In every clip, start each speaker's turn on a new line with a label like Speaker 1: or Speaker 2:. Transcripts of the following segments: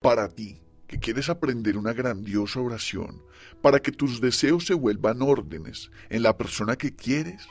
Speaker 1: Para ti, que quieres aprender una grandiosa oración para que tus deseos se vuelvan órdenes en la persona que quieres,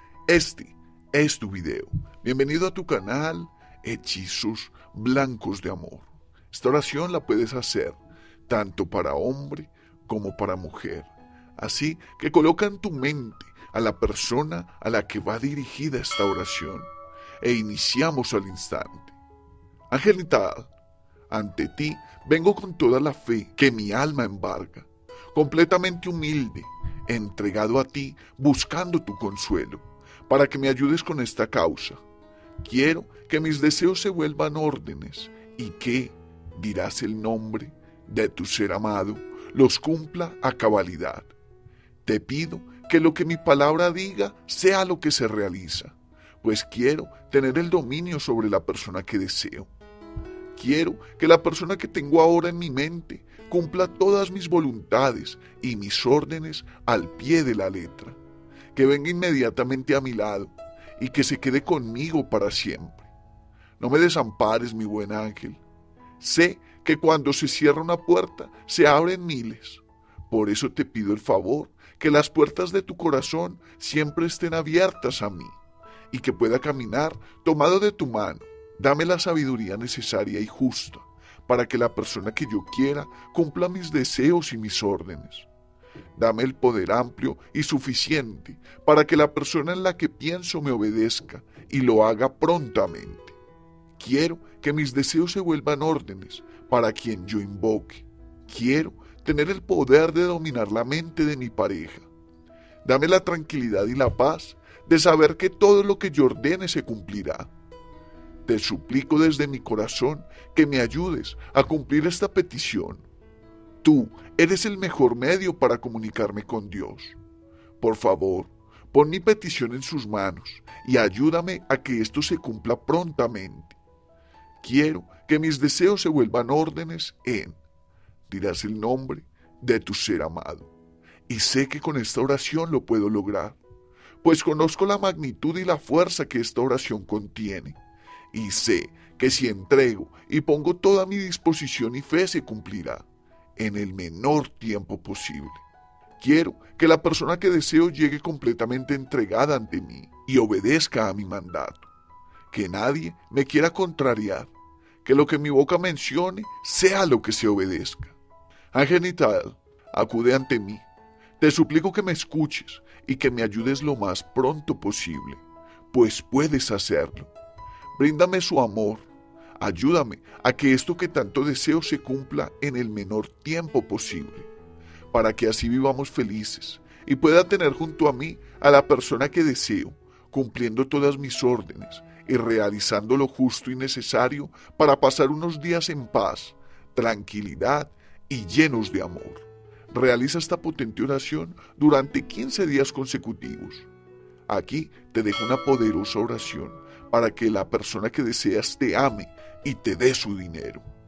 Speaker 1: este es tu video. Bienvenido a tu canal Hechizos Blancos de Amor. Esta oración la puedes hacer tanto para hombre como para mujer. Así que coloca en tu mente a la persona a la que va dirigida esta oración e iniciamos al instante. Angelita, ante ti vengo con toda la fe que mi alma embarga, completamente humilde, entregado a ti, buscando tu consuelo, para que me ayudes con esta causa. Quiero que mis deseos se vuelvan órdenes y que, dirás el nombre de tu ser amado, los cumpla a cabalidad. Te pido que lo que mi palabra diga sea lo que se realiza, pues quiero tener el dominio sobre la persona que deseo. Quiero que la persona que tengo ahora en mi mente cumpla todas mis voluntades y mis órdenes al pie de la letra, que venga inmediatamente a mi lado y que se quede conmigo para siempre. No me desampares, mi buen ángel. Sé que cuando se cierra una puerta, se abren miles. Por eso te pido el favor que las puertas de tu corazón siempre estén abiertas a mí y que pueda caminar tomado de tu mano. Dame la sabiduría necesaria y justa para que la persona que yo quiera cumpla mis deseos y mis órdenes. Dame el poder amplio y suficiente para que la persona en la que pienso me obedezca y lo haga prontamente. Quiero que mis deseos se vuelvan órdenes para quien yo invoque. Quiero tener el poder de dominar la mente de mi pareja. Dame la tranquilidad y la paz de saber que todo lo que yo ordene se cumplirá. Te suplico desde mi corazón que me ayudes a cumplir esta petición. Tú eres el mejor medio para comunicarme con Dios. Por favor, pon mi petición en sus manos y ayúdame a que esto se cumpla prontamente. Quiero que mis deseos se vuelvan órdenes en, dirás el nombre de tu ser amado. Y sé que con esta oración lo puedo lograr, pues conozco la magnitud y la fuerza que esta oración contiene. Y sé que si entrego y pongo toda mi disposición y fe se cumplirá en el menor tiempo posible. Quiero que la persona que deseo llegue completamente entregada ante mí y obedezca a mi mandato. Que nadie me quiera contrariar, que lo que mi boca mencione sea lo que se obedezca. Angelital, acude ante mí. Te suplico que me escuches y que me ayudes lo más pronto posible, pues puedes hacerlo. Bríndame su amor, ayúdame a que esto que tanto deseo se cumpla en el menor tiempo posible, para que así vivamos felices y pueda tener junto a mí a la persona que deseo, cumpliendo todas mis órdenes y realizando lo justo y necesario para pasar unos días en paz, tranquilidad y llenos de amor. Realiza esta potente oración durante 15 días consecutivos. Aquí te dejo una poderosa oración para que la persona que deseas te ame y te dé su dinero.